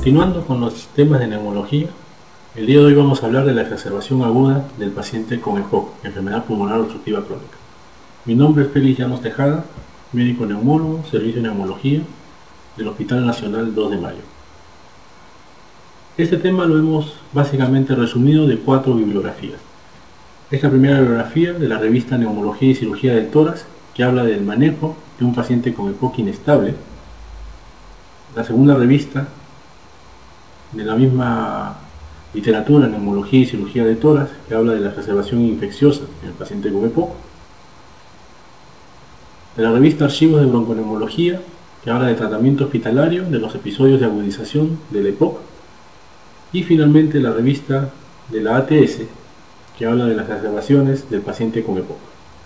Continuando con los temas de neumología, el día de hoy vamos a hablar de la exacerbación aguda del paciente con EPOC, enfermedad pulmonar obstructiva crónica. Mi nombre es Félix Llanos Tejada, médico neumólogo, servicio de neumología del Hospital Nacional 2 de Mayo. Este tema lo hemos básicamente resumido de 4 bibliografías. Esta primera bibliografía de la revista Neumología y Cirugía del Tórax, que habla del manejo de un paciente con EPOC inestable. La segunda revista de la misma literatura, Neumología y Cirugía del Tórax, que habla de la exacerbación infecciosa en el paciente con EPOC. De la revista Archivos de Bronconeumología, que habla de tratamiento hospitalario de los episodios de agudización del EPOC. Y finalmente la revista de la ATS, que habla de las exacerbaciones del paciente con EPOC.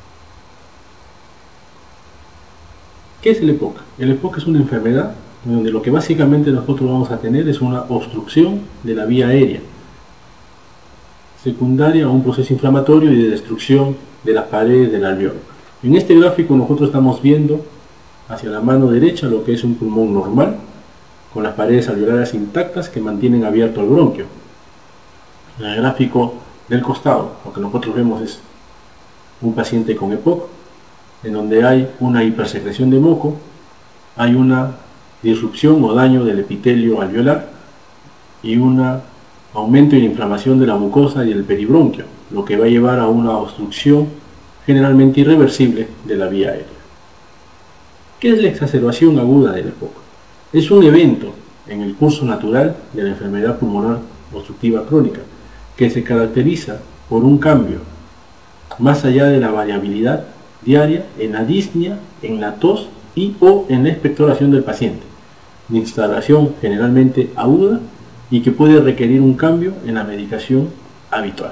¿Qué es el EPOC? El EPOC es una enfermedad donde lo que básicamente nosotros vamos a tener es una obstrucción de la vía aérea, secundaria a un proceso inflamatorio y de destrucción de las paredes del alveolo. En este gráfico nosotros estamos viendo hacia la mano derecha lo que es un pulmón normal, con las paredes alveolares intactas que mantienen abierto el bronquio. En el gráfico del costado, lo que nosotros vemos es un paciente con EPOC, en donde hay una hipersecreción de moco, hay una disrupción o daño del epitelio alveolar y un aumento y inflamación de la mucosa y del peribronquio, lo que va a llevar a una obstrucción generalmente irreversible de la vía aérea. ¿Qué es la exacerbación aguda del EPOC? Es un evento en el curso natural de la enfermedad pulmonar obstructiva crónica que se caracteriza por un cambio más allá de la variabilidad diaria en la disnea, en la tos y o en la expectoración del paciente, de instalación generalmente aguda y que puede requerir un cambio en la medicación habitual.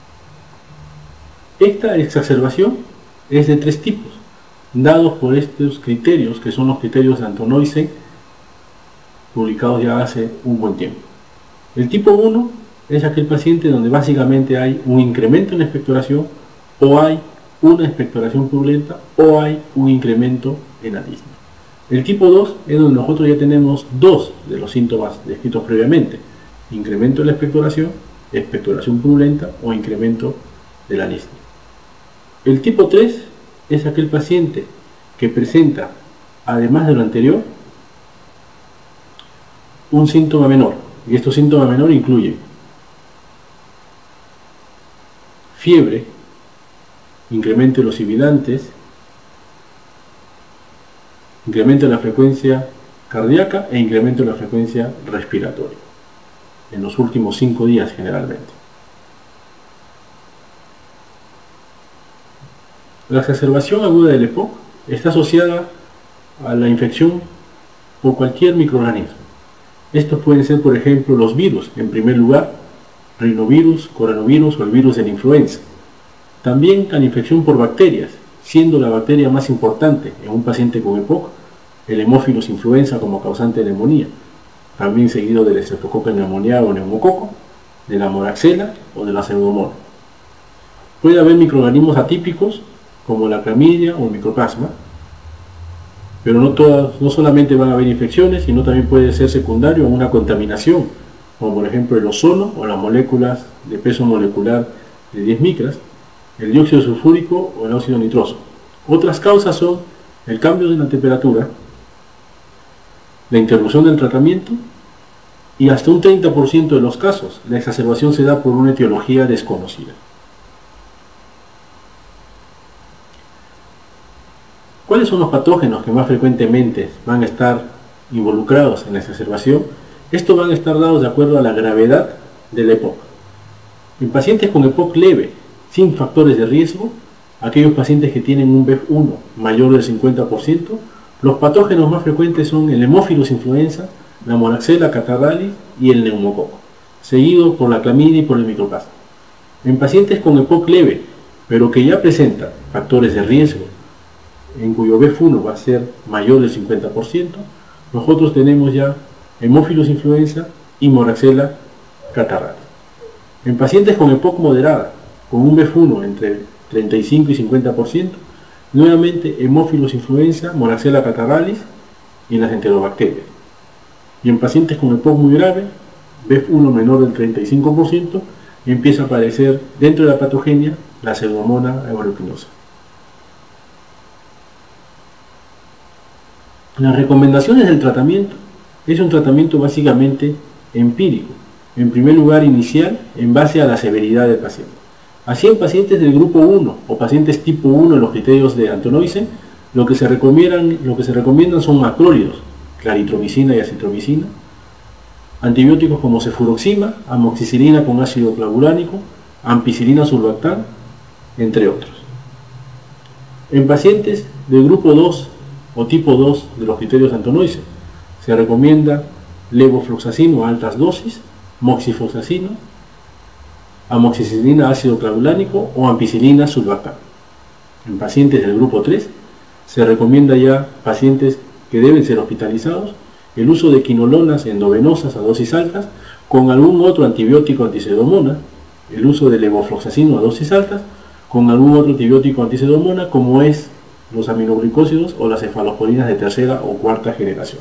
Esta exacerbación es de 3 tipos, dados por estos criterios, que son los criterios de Antonoisen, publicados ya hace un buen tiempo. El tipo 1 es aquel paciente donde básicamente hay un incremento en la expectoración, o hay una expectoración purulenta, o hay un incremento en la disnea. El tipo 2 es donde nosotros ya tenemos 2 de los síntomas descritos previamente: incremento de la expectoración purulenta o incremento de la disnea. El tipo 3 es aquel paciente que presenta, además de lo anterior, un síntoma menor, y estos síntomas menores incluyen fiebre, incremento de los sibilantes, incremento de la frecuencia cardíaca e incremento de la frecuencia respiratoria en los últimos 5 días generalmente. La exacerbación aguda del EPOC está asociada a la infección por cualquier microorganismo. Estos pueden ser, por ejemplo, los virus, en primer lugar, rinovirus, coronavirus o el virus de la influenza. También la infección por bacterias, siendo la bacteria más importante en un paciente con EPOC el Haemophilus influenza como causante de neumonía, también seguido del Streptococcus pneumoniae o neumococo, de la moraxela o de la pseudomonas. Puede haber microorganismos atípicos como la clamidia o el micoplasma, pero no solamente van a haber infecciones, sino también puede ser secundario a una contaminación, como por ejemplo el ozono o las moléculas de peso molecular de 10 micras, el dióxido sulfúrico o el óxido nitroso. Otras causas son el cambio de la temperatura, la interrupción del tratamiento y hasta un 30% de los casos la exacerbación se da por una etiología desconocida. ¿Cuáles son los patógenos que más frecuentemente van a estar involucrados en la exacerbación? Estos van a estar dados de acuerdo a la gravedad del EPOC. En pacientes con EPOC leve, sin factores de riesgo, aquellos pacientes que tienen un BEF1 mayor del 50%, los patógenos más frecuentes son el Haemophilus influenza, la moraxella catarrhalis y el neumococo, seguido por la clamidia y por el micoplasma. En pacientes con EPOC leve, pero que ya presentan factores de riesgo, en cuyo BEF1 va a ser mayor del 50%, nosotros tenemos ya Haemophilus influenza y moraxella catarrhalis. En pacientes con EPOC moderada, con un BEF1 entre 35 y 50%, nuevamente Haemophilus influenza, moraxella catarrhalis y las enterobacterias. Y en pacientes con EPOC muy grave, BEF1 menor del 35%, empieza a aparecer dentro de la patogenia la pseudomonas aeruginosa. Las recomendaciones del tratamiento es un tratamiento básicamente empírico. En primer lugar, inicial, en base a la severidad del paciente. Así, en pacientes del grupo 1 o pacientes tipo 1 en los criterios de Antonoisen, lo que se recomiendan son macrólidos, claritromicina y acitromicina, antibióticos como cefuroxima, amoxicilina con ácido clavulánico, ampicilina surlactam, entre otros. En pacientes del grupo 2 o tipo 2 de los criterios Antonoisen, se recomienda levofloxacino a altas dosis, moxifloxacino, amoxicilina ácido clavulánico o ampicilina surlactam. En pacientes del grupo 3 se recomienda ya pacientes que deben ser hospitalizados el uso de quinolonas endovenosas a dosis altas con algún otro antibiótico antipseudomonas, el uso de levofloxacino a dosis altas con algún otro antibiótico antipseudomonas como es los aminoglicósidos o las cefalosporinas de tercera o cuarta generación.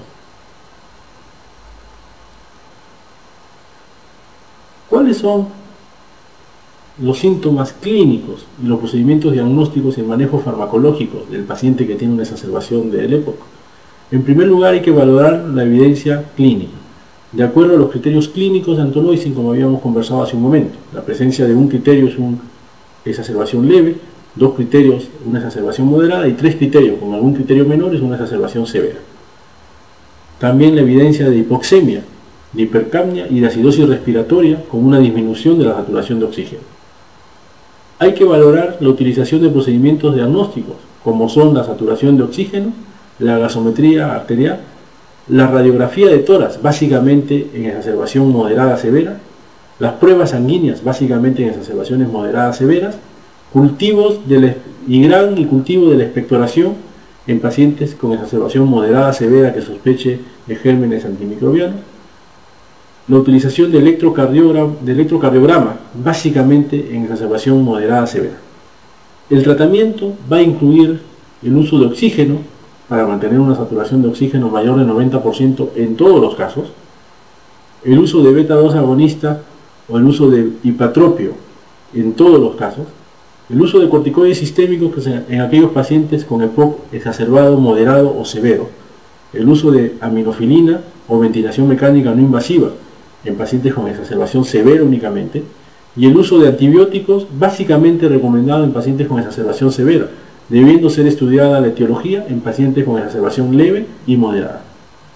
¿Cuáles son los síntomas clínicos y los procedimientos diagnósticos y manejo farmacológico del paciente que tiene una exacerbación del EPOC? En primer lugar, hay que valorar la evidencia clínica. De acuerdo a los criterios clínicos de Antonoisen, como habíamos conversado hace un momento, la presencia de un criterio es una exacerbación leve, 2 criterios una exacerbación moderada y 3 criterios con algún criterio menor es una exacerbación severa. También la evidencia de hipoxemia, de hipercapnia y de acidosis respiratoria con una disminución de la saturación de oxígeno. Hay que valorar la utilización de procedimientos diagnósticos como son la saturación de oxígeno, la gasometría arterial, la radiografía de tórax básicamente en exacerbación moderada severa, las pruebas sanguíneas básicamente en exacerbaciones moderadas severas, cultivos y cultivo de la expectoración en pacientes con exacerbación moderada severa que sospeche de gérmenes antimicrobianos, la utilización de electrocardiograma básicamente en exacerbación moderada severa. El tratamiento va a incluir el uso de oxígeno para mantener una saturación de oxígeno mayor del 90% en todos los casos, el uso de beta-2 agonista o el uso de hipatropio en todos los casos, el uso de corticoides sistémicos en aquellos pacientes con EPOC exacerbado, moderado o severo, el uso de aminofilina o ventilación mecánica no invasiva en pacientes con exacerbación severa únicamente, y el uso de antibióticos básicamente recomendado en pacientes con exacerbación severa, debiendo ser estudiada la etiología en pacientes con exacerbación leve y moderada.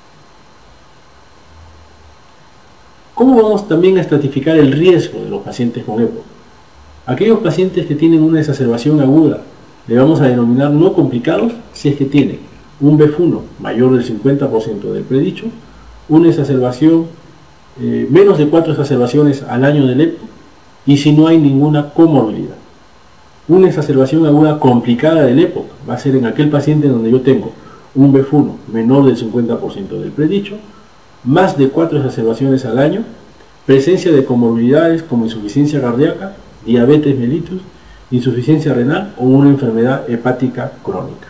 ¿Cómo vamos también a estratificar el riesgo de los pacientes con EPOC? Aquellos pacientes que tienen una exacerbación aguda, le vamos a denominar no complicados si es que tienen un BEF1 mayor del 50% del predicho, una exacerbación, menos de 4 exacerbaciones al año del EPOC, y si no hay ninguna comorbilidad. Una exacerbación aguda complicada del EPOC va a ser en aquel paciente donde yo tengo un BEF1 menor del 50% del predicho, más de 4 exacerbaciones al año, presencia de comorbilidades como insuficiencia cardíaca, diabetes mellitus, insuficiencia renal o una enfermedad hepática crónica.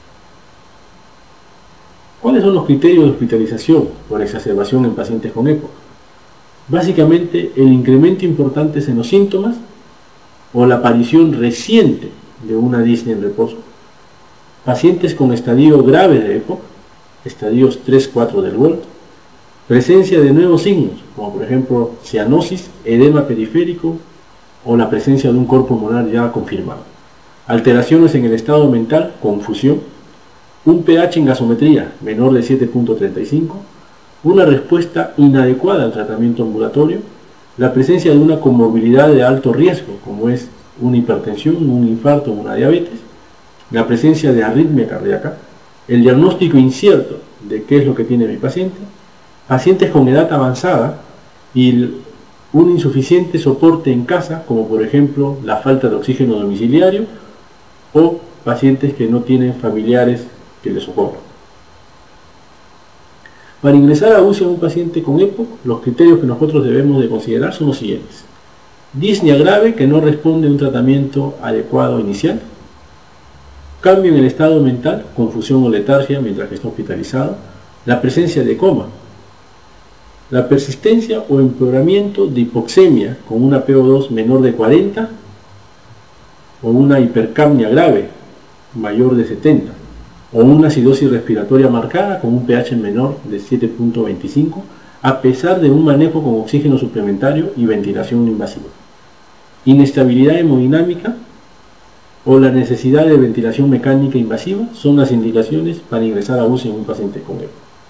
¿Cuáles son los criterios de hospitalización por exacerbación en pacientes con EPOC? Básicamente, el incremento importante en los síntomas o la aparición reciente de una disnea en reposo. Pacientes con estadio grave de EPOC, estadios 3-4 del World, presencia de nuevos signos, como por ejemplo cianosis, edema periférico o la presencia de un cor pulmonar ya confirmado. Alteraciones en el estado mental, confusión, un pH en gasometría menor de 7.35, una respuesta inadecuada al tratamiento ambulatorio, la presencia de una comorbilidad de alto riesgo, como es una hipertensión, un infarto o una diabetes, la presencia de arritmia cardíaca, el diagnóstico incierto de qué es lo que tiene mi paciente, pacientes con edad avanzada y un insuficiente soporte en casa, como por ejemplo la falta de oxígeno domiciliario, o pacientes que no tienen familiares que les socorran. Para ingresar a UCI a un paciente con EPOC, los criterios que nosotros debemos de considerar son los siguientes. Disnea grave que no responde a un tratamiento adecuado inicial, cambio en el estado mental, confusión o letargia mientras que está hospitalizado, la presencia de coma, La persistencia o empeoramiento de hipoxemia con una PO2 menor de 40 o una hipercapnia grave mayor de 70 o una acidosis respiratoria marcada con un pH menor de 7.25 a pesar de un manejo con oxígeno suplementario y ventilación no invasiva. Inestabilidad hemodinámica o la necesidad de ventilación mecánica invasiva son las indicaciones para ingresar a UCI en un paciente con EPOC.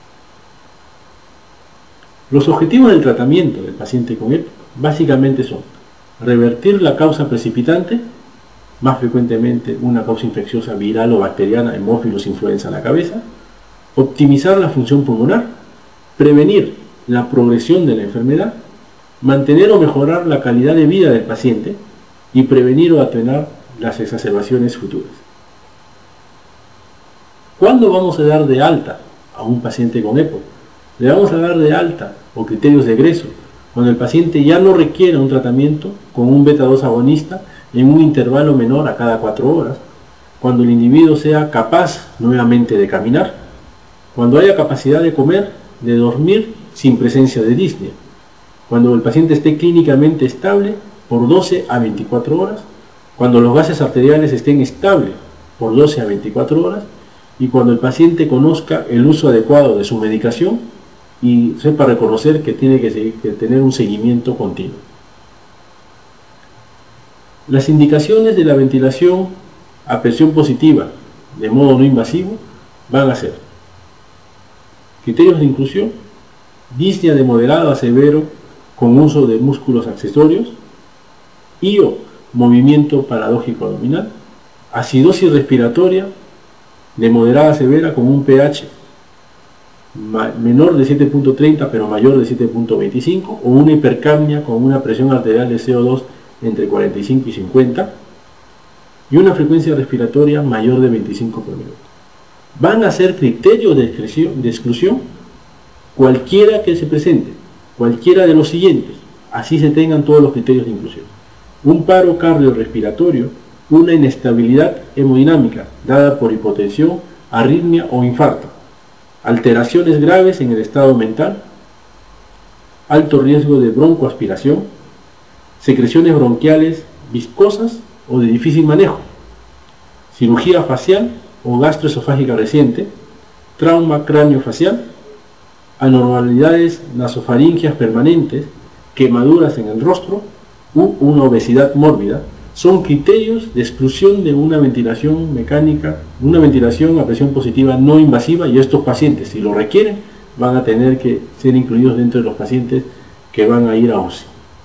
Los objetivos del tratamiento del paciente con EPOC básicamente son revertir la causa precipitante, más frecuentemente una causa infecciosa viral o bacteriana, hemófilos influenza en la cabeza, optimizar la función pulmonar, prevenir la progresión de la enfermedad, mantener o mejorar la calidad de vida del paciente y prevenir o atenuar las exacerbaciones futuras. ¿Cuándo vamos a dar de alta a un paciente con EPOC? Le vamos a dar de alta o criterios de egreso cuando el paciente ya no requiere un tratamiento con un beta-2 agonista en un intervalo menor a cada 4 horas, cuando el individuo sea capaz nuevamente de caminar, cuando haya capacidad de comer, de dormir sin presencia de disnea, cuando el paciente esté clínicamente estable por 12 a 24 horas, cuando los gases arteriales estén estables por 12 a 24 horas y cuando el paciente conozca el uso adecuado de su medicación y sepa reconocer que tiene que tener un seguimiento continuo. Las indicaciones de la ventilación a presión positiva de modo no invasivo van a ser criterios de inclusión, disnea de moderado a severo con uso de músculos accesorios y o movimiento paradójico abdominal, acidosis respiratoria de moderada a severa con un pH menor de 7.30 pero mayor de 7.25 o una hipercapnia con una presión arterial de CO2 entre 45 y 50 y una frecuencia respiratoria mayor de 25 por minuto. Van a ser criterios de exclusión cualquiera que se presente, cualquiera de los siguientes, así se tengan todos los criterios de inclusión: un paro cardiorrespiratorio, una inestabilidad hemodinámica dada por hipotensión, arritmia o infarto, alteraciones graves en el estado mental, alto riesgo de broncoaspiración, secreciones bronquiales viscosas o de difícil manejo, cirugía facial o gastroesofágica reciente, trauma craneofacial, anormalidades nasofaringias permanentes, quemaduras en el rostro u una obesidad mórbida, son criterios de exclusión de una ventilación mecánica, una ventilación a presión positiva no invasiva, y estos pacientes, si lo requieren, van a tener que ser incluidos dentro de los pacientes que van a ir a UCI.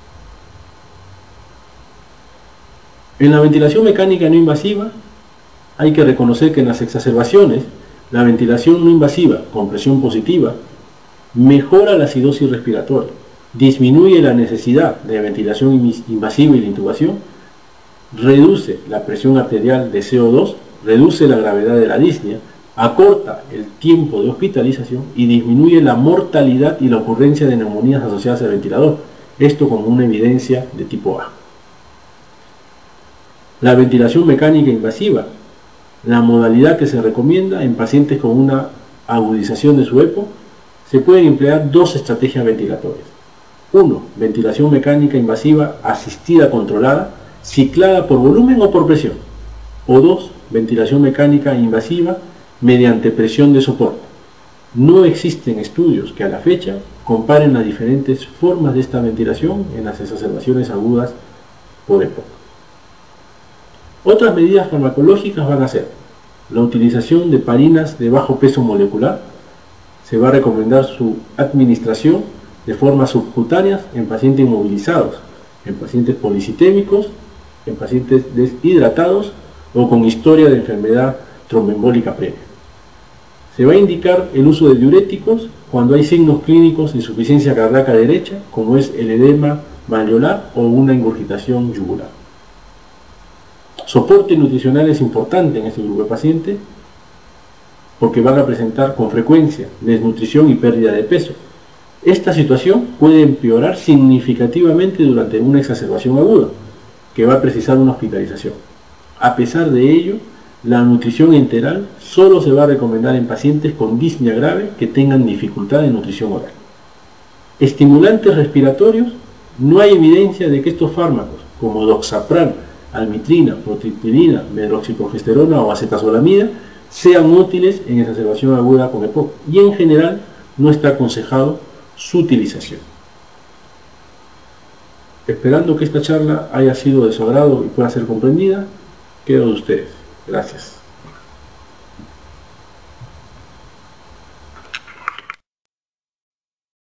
En la ventilación mecánica no invasiva hay que reconocer que en las exacerbaciones la ventilación no invasiva con presión positiva mejora la acidosis respiratoria, disminuye la necesidad de ventilación invasiva y la intubación, reduce la presión arterial de CO2, reduce la gravedad de la disnea, acorta el tiempo de hospitalización y disminuye la mortalidad y la ocurrencia de neumonías asociadas al ventilador, esto como una evidencia de tipo A. La ventilación mecánica invasiva, la modalidad que se recomienda en pacientes con una agudización de su EPOC, se pueden emplear dos estrategias ventilatorias. 1. Ventilación mecánica invasiva asistida controlada, ciclada por volumen o por presión. O 2. Ventilación mecánica invasiva mediante presión de soporte. No existen estudios que a la fecha comparen las diferentes formas de esta ventilación en las exacerbaciones agudas por EPOC. Otras medidas farmacológicas van a ser la utilización de heparinas de bajo peso molecular. Se va a recomendar su administración de forma subcutánea en pacientes inmovilizados, en pacientes policitémicos, en pacientes deshidratados o con historia de enfermedad tromboembólica previa. Se va a indicar el uso de diuréticos cuando hay signos clínicos de insuficiencia cardíaca derecha, como es el edema malleolar o una ingurgitación yugular. Soporte nutricional es importante en este grupo de pacientes porque van a presentar con frecuencia desnutrición y pérdida de peso. Esta situación puede empeorar significativamente durante una exacerbación aguda, que va a precisar una hospitalización. A pesar de ello, la nutrición enteral solo se va a recomendar en pacientes con disnea grave que tengan dificultad de nutrición oral. Estimulantes respiratorios, no hay evidencia de que estos fármacos, como doxapran, almitrina, protriptilina, medroxiprogesterona o acetazolamida, sean útiles en exacerbación aguda con EPOC, y en general no está aconsejado su utilización. Esperando que esta charla haya sido de su agrado y pueda ser comprendida, quedo de ustedes. Gracias.